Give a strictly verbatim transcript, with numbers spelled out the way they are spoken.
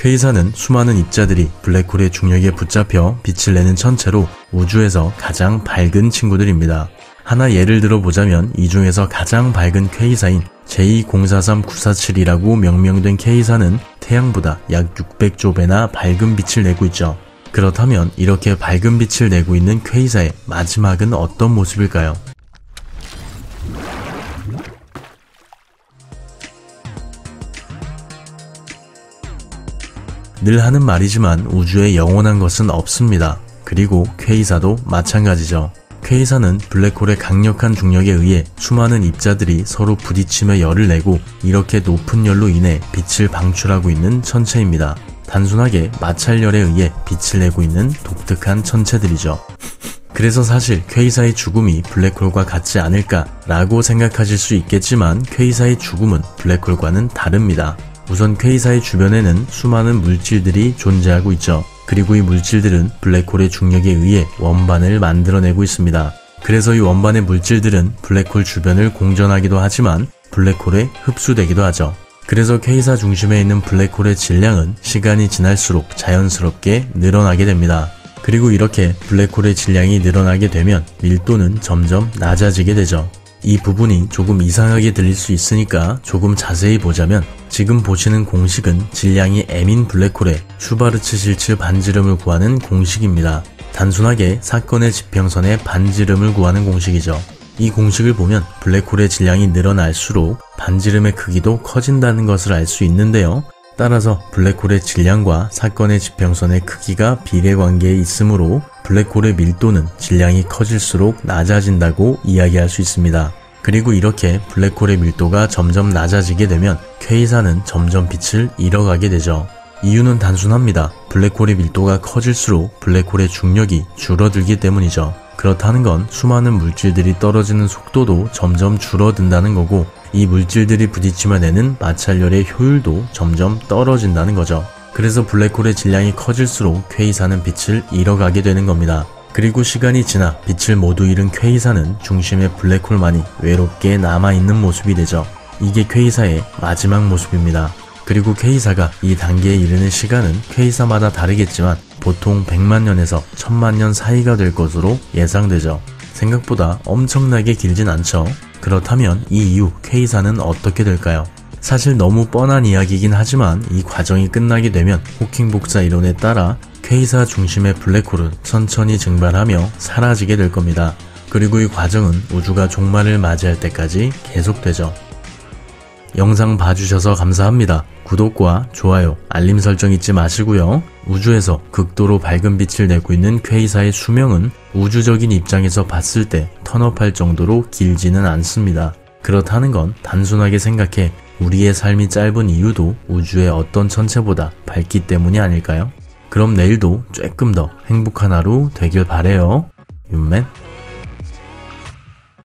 퀘이사는 수많은 입자들이 블랙홀의 중력에 붙잡혀 빛을 내는 천체로 우주에서 가장 밝은 친구들입니다. 하나 예를 들어 보자면 이 중에서 가장 밝은 퀘이사인 제이 공사삼구사칠이라고 명명된 퀘이사는 태양보다 약 육백조 배나 밝은 빛을 내고 있죠. 그렇다면 이렇게 밝은 빛을 내고 있는 퀘이사의 마지막은 어떤 모습일까요? 늘 하는 말이지만 우주에 영원한 것은 없습니다. 그리고 퀘이사도 마찬가지죠. 퀘이사는 블랙홀의 강력한 중력에 의해 수많은 입자들이 서로 부딪히며 열을 내고 이렇게 높은 열로 인해 빛을 방출하고 있는 천체입니다. 단순하게 마찰열에 의해 빛을 내고 있는 독특한 천체들이죠. 그래서 사실 퀘이사의 죽음이 블랙홀과 같지 않을까 라고 생각하실 수 있겠지만 퀘이사의 죽음은 블랙홀과는 다릅니다. 우선 퀘이사의 주변에는 수많은 물질들이 존재하고 있죠. 그리고 이 물질들은 블랙홀의 중력에 의해 원반을 만들어내고 있습니다. 그래서 이 원반의 물질들은 블랙홀 주변을 공전하기도 하지만 블랙홀에 흡수되기도 하죠. 그래서 퀘이사 중심에 있는 블랙홀의 질량은 시간이 지날수록 자연스럽게 늘어나게 됩니다. 그리고 이렇게 블랙홀의 질량이 늘어나게 되면 밀도는 점점 낮아지게 되죠. 이 부분이 조금 이상하게 들릴 수 있으니까 조금 자세히 보자면 지금 보시는 공식은 질량이 M인 블랙홀의 슈바르츠 실츠 반지름을 구하는 공식입니다. 단순하게 사건의 지평선의 반지름을 구하는 공식이죠. 이 공식을 보면 블랙홀의 질량이 늘어날수록 반지름의 크기도 커진다는 것을 알 수 있는데요. 따라서 블랙홀의 질량과 사건의 지평선의 크기가 비례관계에 있으므로 블랙홀의 밀도는 질량이 커질수록 낮아진다고 이야기할 수 있습니다. 그리고 이렇게 블랙홀의 밀도가 점점 낮아지게 되면 퀘이사는 점점 빛을 잃어가게 되죠. 이유는 단순합니다. 블랙홀의 밀도가 커질수록 블랙홀의 중력이 줄어들기 때문이죠. 그렇다는 건 수많은 물질들이 떨어지는 속도도 점점 줄어든다는 거고 이 물질들이 부딪히며 내는 마찰열의 효율도 점점 떨어진다는 거죠. 그래서 블랙홀의 질량이 커질수록 퀘이사는 빛을 잃어가게 되는 겁니다. 그리고 시간이 지나 빛을 모두 잃은 퀘이사는 중심의 블랙홀만이 외롭게 남아있는 모습이 되죠. 이게 퀘이사의 마지막 모습입니다. 그리고 퀘이사가 이 단계에 이르는 시간은 퀘이사마다 다르겠지만 보통 백만 년에서 천만 년 사이가 될 것으로 예상되죠. 생각보다 엄청나게 길진 않죠. 그렇다면 이 이후 퀘이사는 어떻게 될까요? 사실 너무 뻔한 이야기이긴 하지만 이 과정이 끝나게 되면 호킹 복사 이론에 따라 퀘이사 중심의 블랙홀은 천천히 증발하며 사라지게 될 겁니다. 그리고 이 과정은 우주가 종말을 맞이할 때까지 계속되죠. 영상 봐주셔서 감사합니다. 구독과 좋아요, 알림 설정 잊지 마시고요. 우주에서 극도로 밝은 빛을 내고 있는 퀘이사의 수명은 우주적인 입장에서 봤을 때 턴업할 정도로 길지는 않습니다. 그렇다는 건 단순하게 생각해 우리의 삶이 짧은 이유도 우주의 어떤 천체보다 밝기 때문이 아닐까요? 그럼 내일도 조금 더 행복한 하루 되길 바래요. 윤맨